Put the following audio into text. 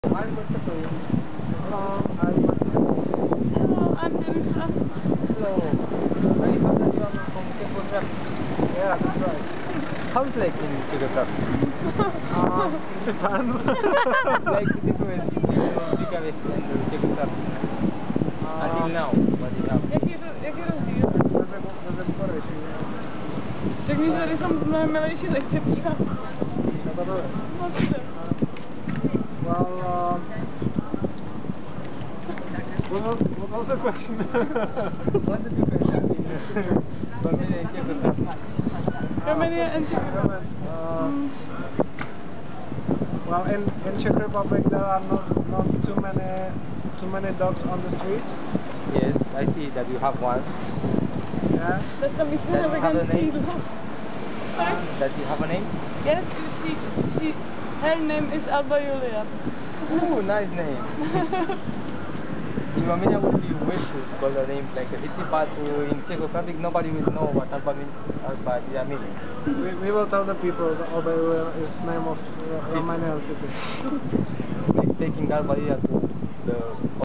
Hello, I'm Jennifer. Hello. I heard that you are from Czech Republic. Yeah, that's right. How is like in Czech Republic? Depends. Like the difference between Bucharest and Czech Republic. Until now, what you have? Jaký rozdíl? Řekni, že tady jsou mnohem milejší lidi třeba. No dobře. Well, what was the question? What's the difference between Romania and Czech Republic? Romania and Czech Republic. Well, in Czech Republic there are not too many dogs on the streets. Yes, I see that you have one. Yeah. That's the missing That of you have a name? Sorry? That you have a name? Yes, her name is Alba Julia. Ooh, nice name. In Romania would be wish to call a name like a city, but in Czech Republic nobody will know what Alba means. We will tell the people that Alba Julia is name of Romanian city. Like taking Alba Julia to the